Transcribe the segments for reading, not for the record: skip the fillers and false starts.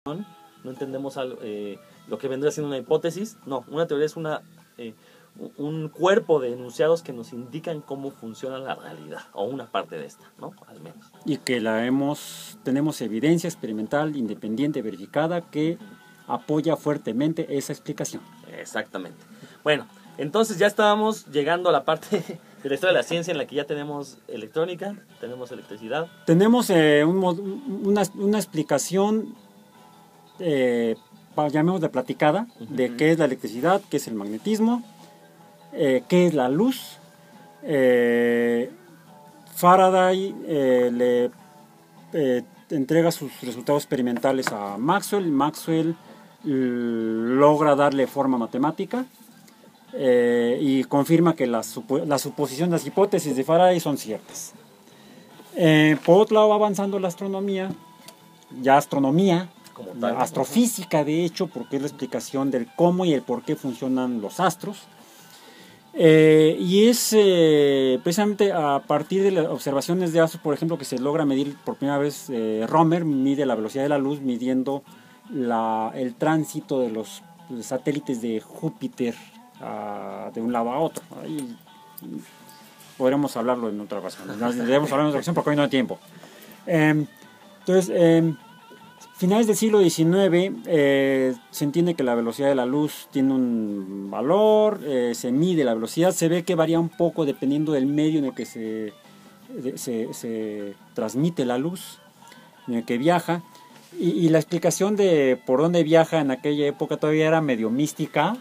no entendemos lo que vendría siendo una hipótesis. No, una teoría es un cuerpo de enunciados que nos indican cómo funciona la realidad, o una parte de esta, ¿no? Al menos. Y que tenemos evidencia experimental, independiente, verificada, que apoya fuertemente esa explicación. Exactamente. Bueno, entonces ya estábamos llegando a la parte de la historia de la ciencia en la que ya tenemos electrónica, tenemos electricidad. Tenemos una explicación, llamémosla platicada, de qué es la electricidad, qué es el magnetismo, qué es la luz. Faraday le entrega sus resultados experimentales a Maxwell. Maxwell logra darle forma matemática y confirma que las suposiciones, las hipótesis de Faraday son ciertas. Por otro lado, va avanzando la astronomía, como tal, astrofísica de hecho, porque es la explicación del cómo y el por qué funcionan los astros. Y es precisamente a partir de las observaciones de astros, por ejemplo, que se logra medir por primera vez. Romer mide la velocidad de la luz midiendo el tránsito de los satélites de Júpiter de un lado a otro. Ahí podremos hablarlo en otra ocasión. Debemos hablar en otra ocasión porque hoy no hay tiempo. Entonces, finales del siglo XIX, se entiende que la velocidad de la luz tiene un valor, se mide la velocidad, se ve que varía un poco dependiendo del medio en el que se transmite la luz, en el que viaja. Y la explicación de por dónde viaja en aquella época todavía era medio mística,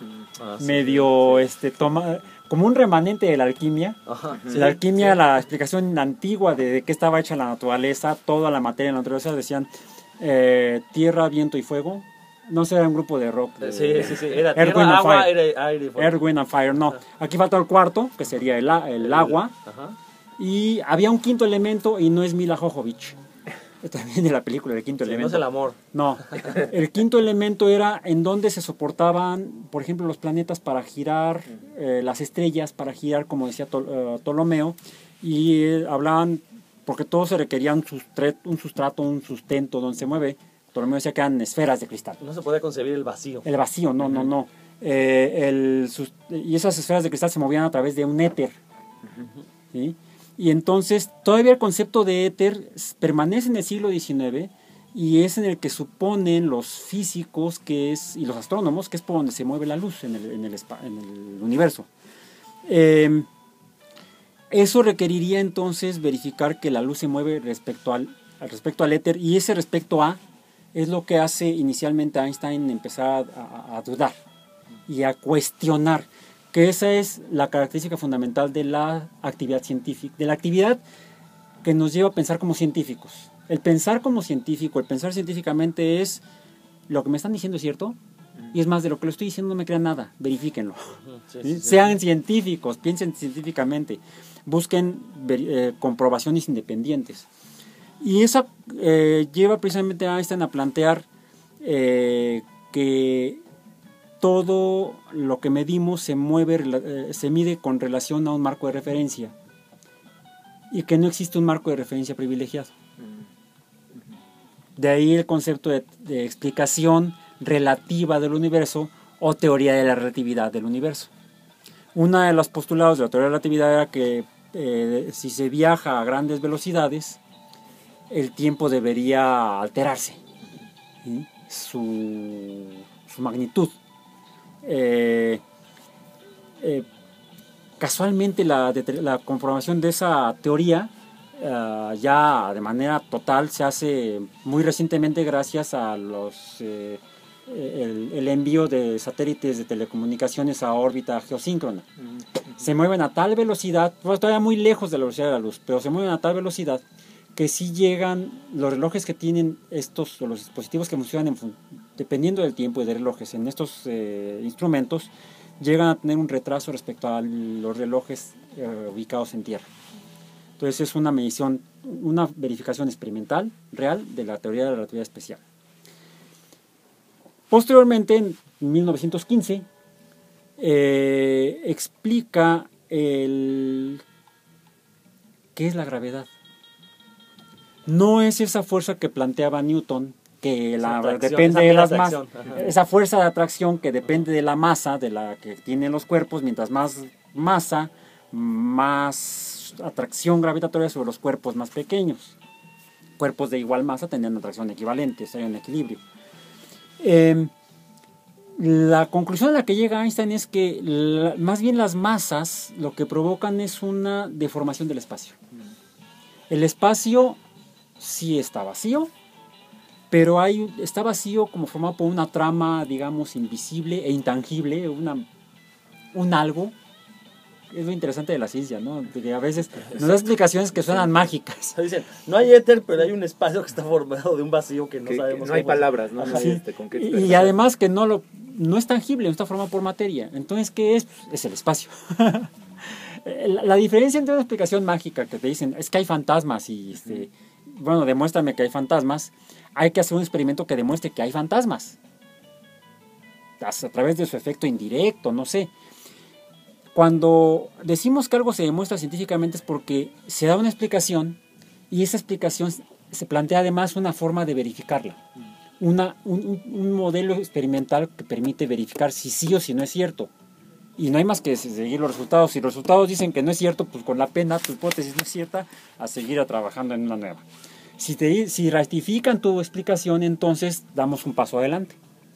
como un remanente de la alquimia. La alquimia, la explicación antigua de qué estaba hecha la naturaleza, toda la materia de la naturaleza, decían tierra, viento y fuego. No sé, era un grupo de rock. Era tierra, agua, aire y fuego. Earth, Wind and Fire, no. Aquí falta el cuarto, que sería el agua. Y había un quinto elemento y no es Mila Jovovich. También de la película, el quinto elemento. No es el amor. No, el quinto elemento era en donde se soportaban, por ejemplo, los planetas para girar, las estrellas para girar, como decía Ptolomeo, y hablaban, porque todo se requería un sustrato, un sustento donde se mueve. Ptolomeo decía que eran esferas de cristal. No se podía concebir el vacío. El vacío, no. Y esas esferas de cristal se movían a través de un éter. ¿Sí? Y entonces todavía el concepto de éter permanece en el siglo XIX y es en el que suponen los físicos y los astrónomos que es por donde se mueve la luz en el universo. Eso requeriría entonces verificar que la luz se mueve respecto al éter, y ese respecto a es lo que hace inicialmente a Einstein empezar a dudar y a cuestionar. Que esa es la característica fundamental de la actividad científica, de la actividad que nos lleva a pensar como científicos. El pensar como científico, el pensar científicamente es lo que me están diciendo es cierto, y es más, de lo que lo estoy diciendo no me crean nada, verifíquenlo. Sean científicos, piensen científicamente, busquen comprobaciones independientes. Y eso lleva precisamente a Einstein a plantear que todo lo que medimos se mide con relación a un marco de referencia y que no existe un marco de referencia privilegiado. De ahí el concepto de explicación relativa del universo o teoría de la relatividad del universo. Uno de los postulados de la teoría de la relatividad era que si se viaja a grandes velocidades, el tiempo debería alterarse, ¿sí? Su magnitud. Casualmente la comprobación de esa teoría ya de manera total se hace muy recientemente gracias a el envío de satélites de telecomunicaciones a órbita geosíncrona. Se mueven a tal velocidad, pues todavía muy lejos de la velocidad de la luz, pero se mueven a tal velocidad que sí llegan los relojes que tienen los dispositivos que funcionan dependiendo del tiempo y de relojes en estos instrumentos, llegan a tener un retraso respecto a los relojes ubicados en tierra. Entonces es una medición, una verificación experimental real de la teoría de la relatividad especial. Posteriormente, en 1915, explica qué es la gravedad. No es esa fuerza que planteaba Newton, que Atracción, depende de las masas, atracción. esa fuerza de atracción que depende de la masa de la que tienen los cuerpos, mientras más masa, más atracción gravitatoria sobre los cuerpos más pequeños. Cuerpos de igual masa tendrían atracción equivalente, hay un equilibrio. La conclusión a la que llega Einstein es que más bien las masas lo que provocan es una deformación del espacio. El espacio sí está vacío, pero está vacío como formado por una trama, digamos, invisible e intangible, un algo. Es lo interesante de la ciencia, ¿no? Que a veces nos da explicaciones que suenan mágicas. Dicen, no hay éter, pero hay un espacio que está formado de un vacío que no sabemos. No hay palabras, ¿no? Sí. Y además que no es tangible, no está formado por materia. Entonces, ¿qué es? Es el espacio. La diferencia entre una explicación mágica que te dicen es que hay fantasmas y bueno, demuéstrame que hay fantasmas, hay que hacer un experimento que demuestre que hay fantasmas a través de su efecto indirecto, no sé. Cuando decimos que algo se demuestra científicamente es porque se da una explicación y esa explicación se plantea además una forma de verificarla, un modelo experimental que permite verificar si sí o si no es cierto. Y no hay más que seguir los resultados. Si los resultados dicen que no es cierto, pues con la pena tu hipótesis no es cierta, a seguir trabajando en una nueva. Si ratifican tu explicación, entonces damos un paso adelante.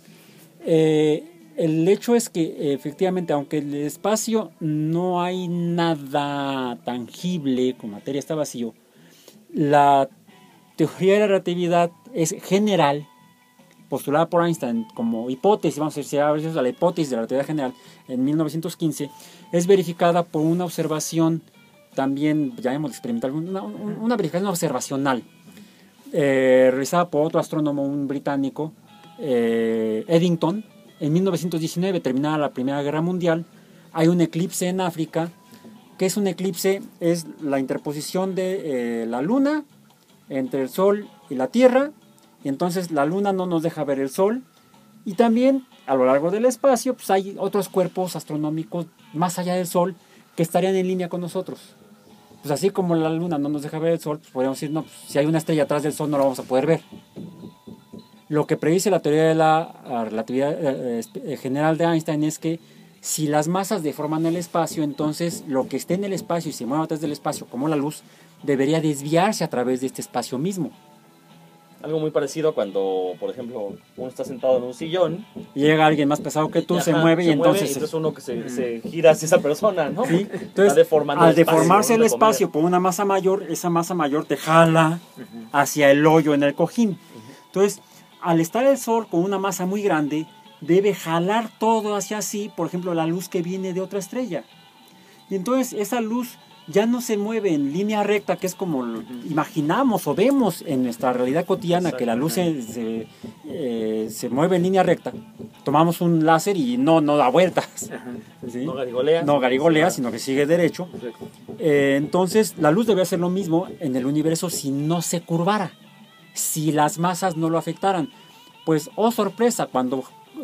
El hecho es que efectivamente, aunque en el espacio no hay nada tangible, con materia está vacío, la teoría de la relatividad es general, postulada por Einstein como hipótesis, vamos a decir, a la hipótesis de la relatividad general en 1915, es verificada por una observación también, llamémoslo experimental, una verificación observacional, realizada por otro astrónomo, un británico, Eddington, en 1919, terminada la Primera Guerra Mundial. Hay un eclipse en África. ¿Qué es un eclipse? Es la interposición de la luna entre el sol y la tierra, y entonces la luna no nos deja ver el sol, y también a lo largo del espacio pues hay otros cuerpos astronómicos más allá del sol que estarían en línea con nosotros. Pues así como la luna no nos deja ver el sol, pues podríamos decir, no, pues si hay una estrella atrás del sol no la vamos a poder ver. Lo que predice la teoría de la relatividad general de Einstein es que si las masas deforman el espacio, entonces lo que esté en el espacio y se mueva a través del espacio, como la luz, debería desviarse a través de este espacio mismo. Algo muy parecido a cuando, por ejemplo, uno está sentado en un sillón. Llega alguien más pesado que tú, se mueve y entonces uno que se gira hacia esa persona, ¿no? ¿sí? Entonces, al deformarse el espacio por una masa mayor, esa masa mayor te jala hacia el hoyo en el cojín. Entonces, al estar el sol con una masa muy grande, debe jalar todo hacia sí, por ejemplo, la luz que viene de otra estrella. Y entonces esa luz ya no se mueve en línea recta, que es como lo imaginamos o vemos en nuestra realidad cotidiana, que la luz se mueve en línea recta. Tomamos un láser y no da vueltas. ¿Sí? No garigolea, sino que sigue derecho. Entonces, la luz debe hacer lo mismo en el universo si no se curvara, si las masas no lo afectaran. Pues, oh sorpresa, cuando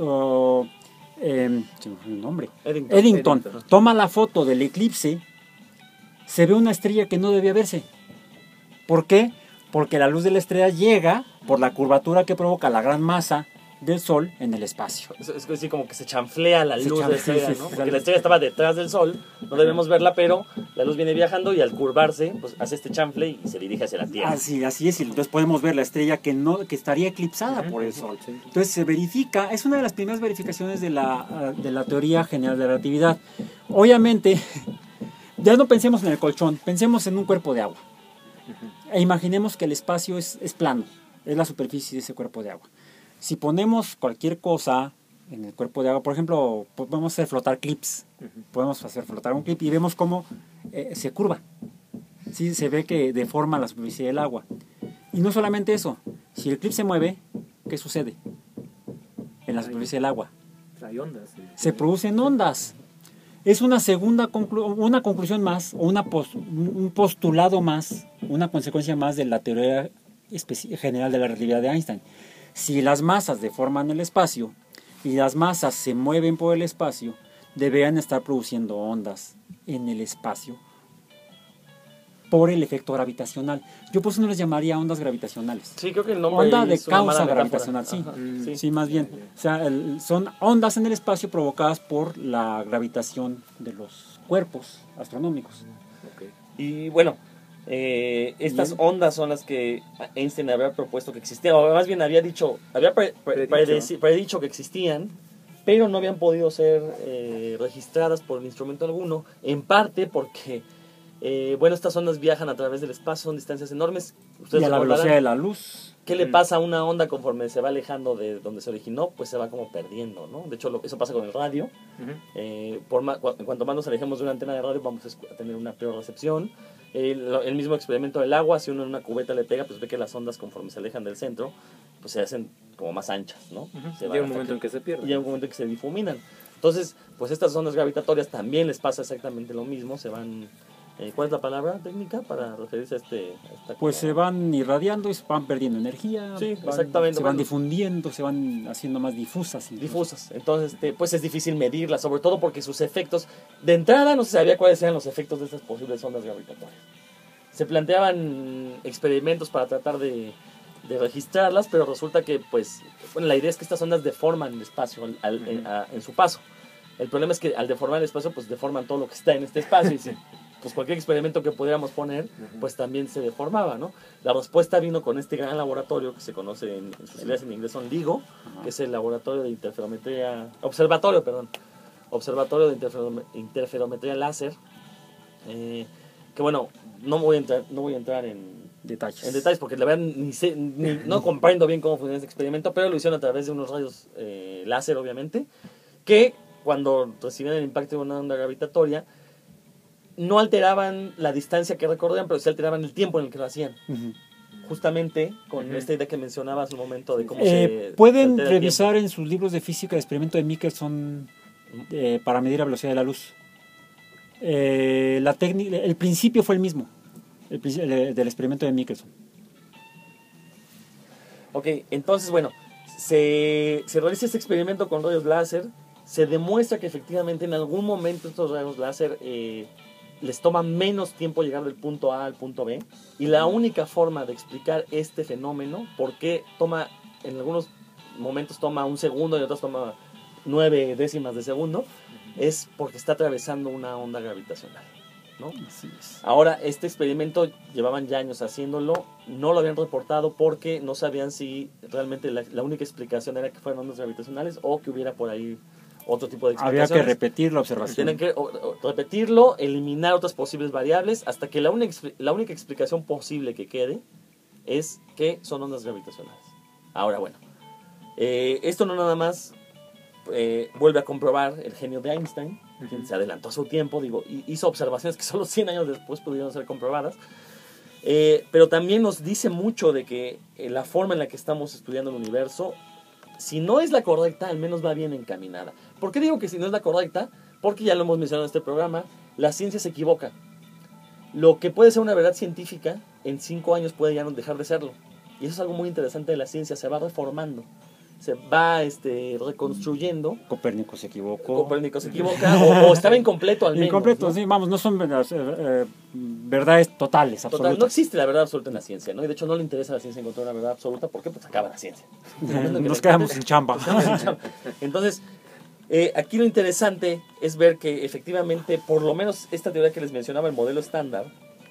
Eddington toma la foto del eclipse, se ve una estrella que no debía verse. ¿Por qué? Porque la luz de la estrella llega por la curvatura que provoca la gran masa del Sol en el espacio. Es así como que se chanflea la luz de la estrella, ¿no? Porque la estrella estaba detrás del Sol, no debemos verla, pero la luz viene viajando y al curvarse, pues hace este chanfle y se dirige hacia la Tierra. Así es, y entonces podemos ver la estrella que estaría eclipsada por el Sol. Entonces se verifica, es una de las primeras verificaciones de la teoría general de la relatividad. Obviamente, ya no pensemos en el colchón, pensemos en un cuerpo de agua. E imaginemos que el espacio es plano, es la superficie de ese cuerpo de agua. Si ponemos cualquier cosa en el cuerpo de agua, por ejemplo, podemos hacer flotar clips. Podemos hacer flotar un clip y vemos cómo se curva. ¿Sí? Se ve que deforma la superficie del agua. Y no solamente eso, si el clip se mueve, ¿qué sucede en la superficie del agua? Hay ondas. Se producen ondas. Es una una conclusión más, o un postulado más, una consecuencia más de la teoría general de la relatividad de Einstein. Si las masas deforman el espacio y las masas se mueven por el espacio, deberían estar produciendo ondas en el espacio por el efecto gravitacional. Yo por eso no les llamaría ondas gravitacionales. Sí, creo que el nombre Onda de es una mala causa metáfora. gravitacional, sí. Ajá, sí. Sí, más bien. O sea, son ondas en el espacio provocadas por la gravitación de los cuerpos astronómicos. Ok. Y bueno, estas Bien. ondas son las que Einstein había propuesto que existían, o más bien había dicho, había predicho que existían, pero no habían podido ser registradas por instrumento alguno, en parte porque, bueno, estas ondas viajan a través del espacio, son distancias enormes. Ustedes Y a la recordarán velocidad de la luz. ¿qué le pasa a una onda conforme se va alejando de donde se originó? Pues se va como perdiendo, ¿no? De hecho, eso pasa con el radio. Cuanto más nos alejemos de una antena de radio, vamos a tener una peor recepción. El mismo experimento del agua, si uno en una cubeta le pega, pues ve que las ondas conforme se alejan del centro, pues se hacen como más anchas, ¿no? Llega un momento en que se pierden. Llega un momento en que se difuminan. Entonces, pues estas ondas gravitatorias también les pasa exactamente lo mismo, se van... ¿Cuál es la palabra técnica para referirse a esta Pues se van irradiando y se van perdiendo energía. Sí, exactamente. Se van Bueno, difundiendo, se van haciendo más difusas. incluso. difusas. Entonces, pues es difícil medirlas, sobre todo porque sus efectos, de entrada no se sabía cuáles eran los efectos de estas posibles ondas gravitatorias. Se planteaban experimentos para tratar de registrarlas, pero resulta que, pues, bueno, la idea es que estas ondas deforman el espacio en su paso. El problema es que al deformar el espacio, pues deforman todo lo que está en este espacio y pues cualquier experimento que pudiéramos poner, pues también se deformaba, ¿no? La respuesta vino con este gran laboratorio que se conoce en sus siglas en inglés son LIGO, que es el laboratorio de observatorio de interferometría láser, que bueno, no voy a entrar en detalles porque la verdad no comprendo bien cómo funciona este experimento, pero lo hicieron a través de unos rayos láser, obviamente, que cuando recibían el impacto de una onda gravitatoria no alteraban la distancia que recorrían, pero sí alteraban el tiempo en el que lo hacían. Justamente con esta idea que mencionaba hace un momento de cómo pueden altera el revisar en sus libros de física el experimento de Michelson para medir la velocidad de la luz. El principio fue el mismo, del experimento de Michelson. Ok, entonces, bueno, se realiza este experimento con rayos láser, se demuestra que efectivamente en algún momento estos rayos láser les toma menos tiempo llegar del punto A al punto B, y la única forma de explicar este fenómeno, por qué en algunos momentos toma un segundo y en otros toma 9 décimas de segundo, es porque está atravesando una onda gravitacional, ¿no? Así es. Ahora, este experimento llevaban ya años haciéndolo, no lo habían reportado porque no sabían si realmente la única explicación era que fueran ondas gravitacionales o que hubiera por ahí otro tipo de Había explicaciones. que repetir la observación. Tienen que repetirlo, eliminar otras posibles variables, hasta que la única explicación posible que quede es que son ondas gravitacionales. Ahora, bueno, esto no nada más vuelve a comprobar el genio de Einstein, quien se adelantó a su tiempo, hizo observaciones que solo 100 años después pudieron ser comprobadas, pero también nos dice mucho de que la forma en la que estamos estudiando el universo, si no es la correcta, al menos va bien encaminada. ¿Por qué digo que si no es la correcta? Porque ya lo hemos mencionado en este programa, la ciencia se equivoca. Lo que puede ser una verdad científica, en 5 años puede ya no dejar de serlo. Y eso es algo muy interesante de la ciencia, se va reformando, se va reconstruyendo. Copérnico se equivocó. Copérnico se equivoca, o estaba incompleto al menos. Incompleto, ¿no? sí, vamos, no son verdades totales, absolutas. No existe la verdad absoluta en la ciencia, ¿no? Y de hecho no le interesa a la ciencia encontrar una verdad absoluta, porque pues acaba la ciencia. Nos quedamos sin chamba. Entonces, aquí lo interesante es ver que efectivamente, por lo menos esta teoría que les mencionaba, el modelo estándar,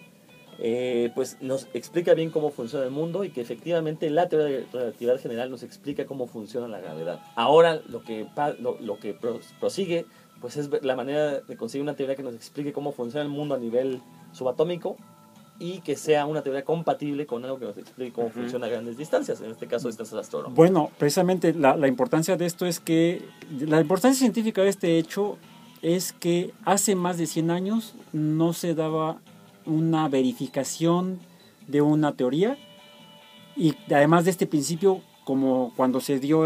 pues nos explica bien cómo funciona el mundo y que efectivamente la teoría de relatividad general nos explica cómo funciona la gravedad. Ahora lo que prosigue pues es la manera de conseguir una teoría que nos explique cómo funciona el mundo a nivel subatómico y que sea una teoría compatible con algo que nos explique cómo funciona a grandes distancias, en este caso distancias astronómicas. Bueno, precisamente la importancia de esto es que la importancia científica de este hecho es que hace más de 100 años no se daba una verificación de una teoría, y además de este principio, como cuando se dio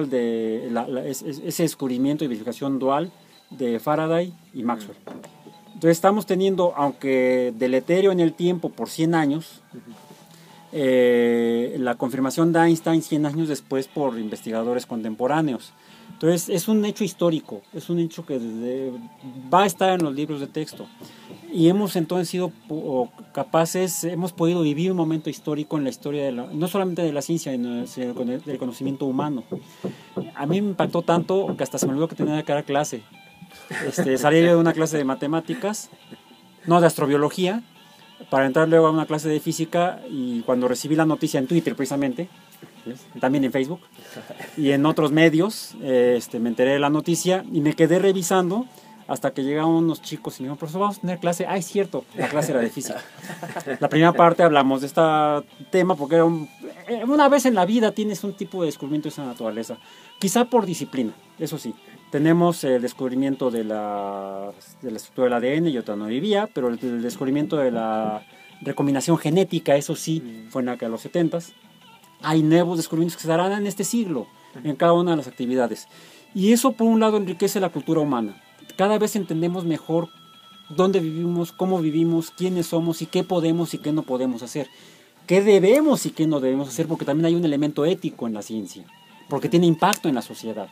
ese descubrimiento y verificación dual de Faraday y Maxwell. Entonces estamos teniendo, aunque deleterio en el tiempo por 100 años, la confirmación de Einstein 100 años después por investigadores contemporáneos. Entonces es un hecho histórico, es un hecho que va a estar en los libros de texto. Y hemos entonces sido capaces, hemos podido vivir un momento histórico en la historia, no solamente de la ciencia, sino del conocimiento humano. A mí me impactó tanto que hasta se me olvidó que tenía que dar clase. Salí de una clase de matemáticas, no, de astrobiología, para entrar luego a una clase de física, y cuando recibí la noticia en Twitter precisamente, también en Facebook y en otros medios, me enteré de la noticia y me quedé revisando hasta que llegaron unos chicos y me dijeron: profesor, vamos a tener clase. Ah, es cierto, la clase era de física. La primera parte hablamos de este tema porque era una vez en la vida tienes un tipo de descubrimiento de esa naturaleza, quizá por disciplina, eso sí. Tenemos el descubrimiento de la estructura del ADN, yo todavía no vivía, pero el descubrimiento de la recombinación genética, eso sí, fue en los 70s. Hay nuevos descubrimientos que se darán en este siglo, en cada una de las actividades. Y eso, por un lado, enriquece la cultura humana. Cada vez entendemos mejor dónde vivimos, cómo vivimos, quiénes somos y qué podemos y qué no podemos hacer. Qué debemos y qué no debemos hacer, porque también hay un elemento ético en la ciencia, porque tiene impacto en la sociedad.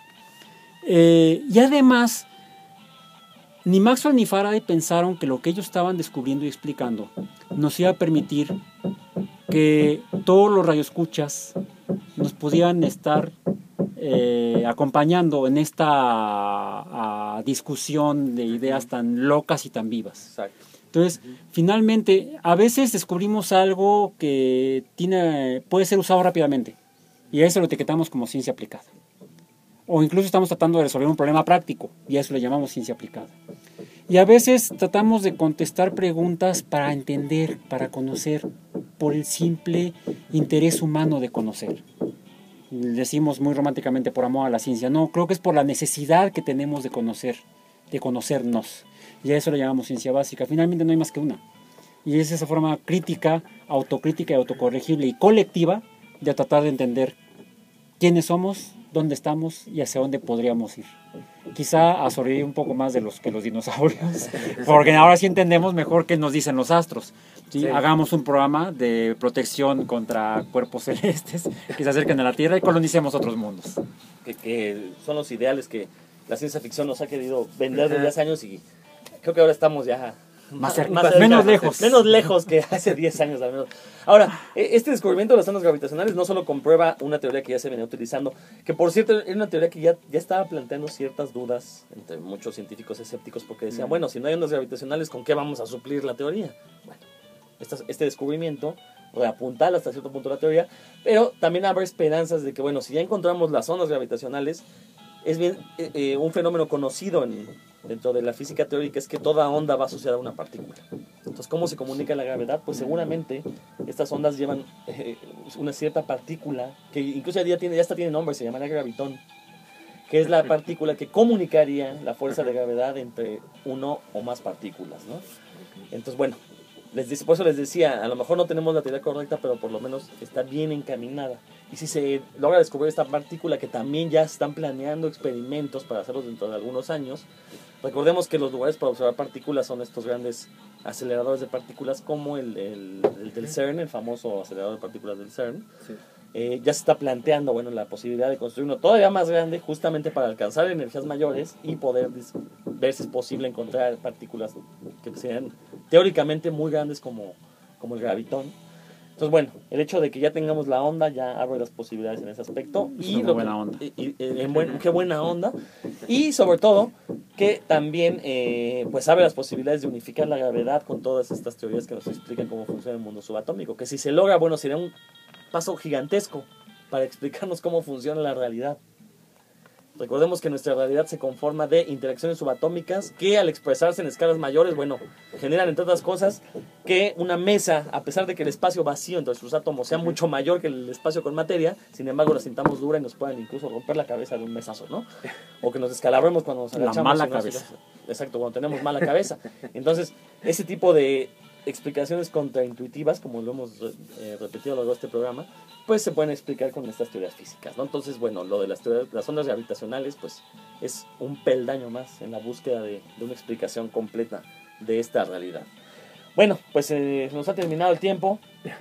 Y además, ni Maxwell ni Faraday pensaron que lo que ellos estaban descubriendo y explicando nos iba a permitir que todos los radioescuchas nos pudieran estar acompañando en esta discusión de ideas tan locas y tan vivas. Exacto. Entonces, finalmente, a veces descubrimos algo que puede ser usado rápidamente, y a eso lo etiquetamos como ciencia aplicada. O incluso estamos tratando de resolver un problema práctico, y a eso le llamamos ciencia aplicada. Y a veces tratamos de contestar preguntas para entender, para conocer, por el simple interés humano de conocer. Decimos muy románticamente por amor a la ciencia. No, creo que es por la necesidad que tenemos de conocer, de conocernos. Y a eso le llamamos ciencia básica. Finalmente no hay más que una. Y es esa forma crítica, autocrítica y autocorregible y colectiva de tratar de entender quiénes somos, dónde estamos y hacia dónde podríamos ir. Quizá a sobrevivir un poco más de los que los dinosaurios, porque ahora sí entendemos mejor qué nos dicen los astros. ¿Sí? Sí. Hagamos un programa de protección contra cuerpos celestes que se acerquen a la Tierra y colonicemos otros mundos. Que son los ideales que la ciencia ficción nos ha querido vender desde hace años, y creo que ahora estamos ya más menos lejos. Menos lejos que hace 10 años al menos. Ahora, este descubrimiento de las ondas gravitacionales no solo comprueba una teoría que ya se venía utilizando, que por cierto era una teoría que ya estaba planteando ciertas dudas entre muchos científicos escépticos, porque decían, bueno, si no hay ondas gravitacionales, ¿con qué vamos a suplir la teoría? Bueno, este descubrimiento reapuntala hasta cierto punto la teoría, pero también abre esperanzas de que, bueno, si ya encontramos las ondas gravitacionales, es bien un fenómeno conocido dentro de la física teórica, es que toda onda va asociada a una partícula. Entonces, ¿cómo se comunica la gravedad? Pues seguramente estas ondas llevan una cierta partícula, que incluso ya hasta tiene nombre, se llama la gravitón, que es la partícula que comunicaría la fuerza de gravedad entre uno o más partículas, ¿no? Entonces, bueno, por eso les decía, a lo mejor no tenemos la teoría correcta, pero por lo menos está bien encaminada. Y si se logra descubrir esta partícula, que también ya están planeando experimentos para hacerlos dentro de algunos años, recordemos que los lugares para observar partículas son estos grandes aceleradores de partículas, como el del CERN, el famoso acelerador de partículas del CERN. Sí. Ya se está planteando, bueno, la posibilidad de construir uno todavía más grande, justamente para alcanzar energías mayores y poder ver si es posible encontrar partículas que sean teóricamente muy grandes como el gravitón. Entonces, bueno, el hecho de que ya tengamos la onda ya abre las posibilidades en ese aspecto. Y qué buena onda. Qué buena onda. Y sobre todo, que también pues abre las posibilidades de unificar la gravedad con todas estas teorías que nos explican cómo funciona el mundo subatómico. Que si se logra, bueno, sería un paso gigantesco para explicarnos cómo funciona la realidad. Recordemos que nuestra realidad se conforma de interacciones subatómicas que, al expresarse en escalas mayores, bueno, generan, entre otras cosas, que una mesa, a pesar de que el espacio vacío entre sus átomos sea mucho mayor que el espacio con materia, sin embargo la sintamos dura y nos puedan incluso romper la cabeza de un mesazo, ¿no? O que nos descalabremos cuando nos agachamos. La mala cabeza. Exacto, cuando tenemos mala cabeza. Entonces, ese tipo de explicaciones contraintuitivas, como lo hemos repetido a lo largo de este programa, pues se pueden explicar con estas teorías físicas, ¿no? Entonces, bueno, lo de las ondas gravitacionales, pues es un peldaño más en la búsqueda de una explicación completa de esta realidad. Bueno, pues nos ha terminado el tiempo.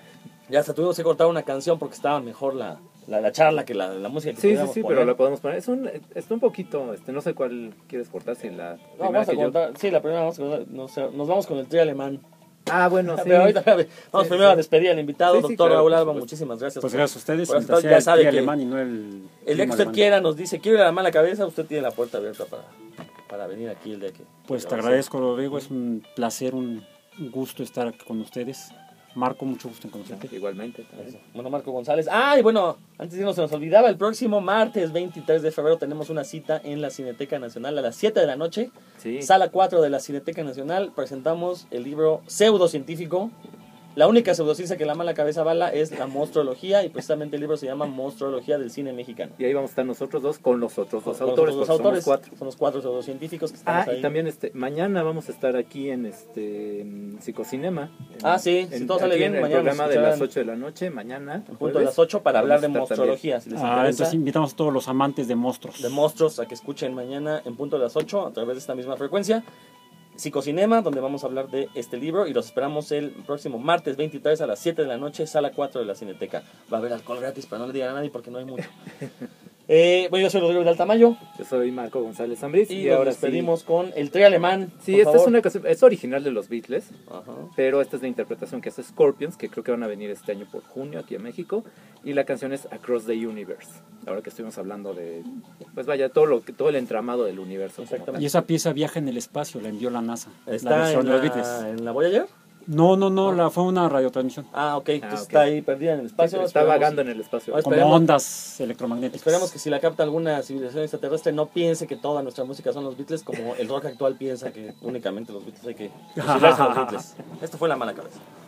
Ya hasta tuvimos que cortar una canción porque estaba mejor la charla que la música que Sí, pudiéramos sí, poner. pero la podemos poner. Está un poquito, no sé cuál quieres cortar, si la No, primera vamos a que yo- contar. Sí, la primera vamos a contar. Nos vamos con el trío alemán. Ah, bueno, sí. Pero ahorita, vamos Sí, primero sí. a despedir al invitado, Sí, sí, doctor claro, Raúl por Alba, supuesto. muchísimas gracias. Pues por- gracias a ustedes. por Mientras estar, sea ya el sabe tri que alemán y no el el día que clima usted alemán. quiera nos dice, quiero ir a la mala cabeza, usted tiene la puerta abierta para venir aquí el día que... Pues te que vamos a agradezco, Rodrigo. Es un placer, un gusto estar aquí con ustedes. Marco, mucho gusto en conocerte. Igualmente. hacer. Bueno, Marco González. Y bueno, antes de irnos se nos olvidaba, el próximo martes 23 de febrero tenemos una cita en la Cineteca Nacional a las 7 de la noche. Sí. Sala 4 de la Cineteca Nacional, presentamos el libro Pseudocientífico. La única pseudociencia que la mala cabeza bala es la monstruología, y precisamente el libro se llama Monstruología del cine mexicano. Y ahí vamos a estar nosotros dos con los otros dos Con los autores, dos porque autores, somos 4. son los 4 pseudocientíficos que estamos ahí. Y también mañana vamos a estar aquí en Psicocinema. Sí, si todo sale aquí bien, en el mañana nos programa de las escucharán 8 de la noche, mañana. en punto jueves, de las 8 para hablar de vamos a estar también. monstruología, si les interesa. Entonces invitamos a todos los amantes de monstruos. De monstruos a que escuchen mañana en punto de las 8 a través de esta misma frecuencia. Psicocinema, donde vamos a hablar de este libro, y los esperamos el próximo martes 23 a las 7 de la noche, sala 4 de la Cineteca. Va a haber alcohol gratis, pero no le digan a nadie porque no hay mucho. Bueno, yo soy Rodrigo del Tamayo Yo soy Marco González Zambriz y y nos ahora despedimos con el trío alemán. Sí, por esta es favor. una canción, es original de los Beatles, Ajá. pero esta es la interpretación que hace Scorpions, que creo que van a venir este año por junio aquí a México, y la canción es Across the Universe. Ahora que estuvimos hablando de, pues vaya, todo el entramado del universo. como Exactamente. tal. Y esa pieza viaja en el espacio, la envió la NASA. la ¿Está versión en de los Beatles. en la Voyager? No, fue una radiotransmisión. Ok, entonces ok. está ahí perdida en el espacio. Sí, está Esperamos- vagando en el espacio. Pues, Como esperemos- ondas electromagnéticas. Esperemos que si la capta alguna civilización extraterrestre no piense que toda nuestra música son los Beatles, como el rock actual piensa que únicamente los Beatles hay que fusilarse a los Beatles. Esto fue La Mala Cabeza.